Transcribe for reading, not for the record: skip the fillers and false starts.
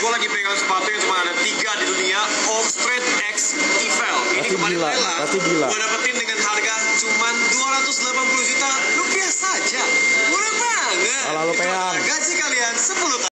gue lagi pegang sepatu yang cuma ada 3 di dunia, All Straight X Evel. Ini kemarin gila. gue dapetin dengan harga cuma 280 juta rupiah saja. Murah banget. Lalu peyang. Gaji kalian 10 kali.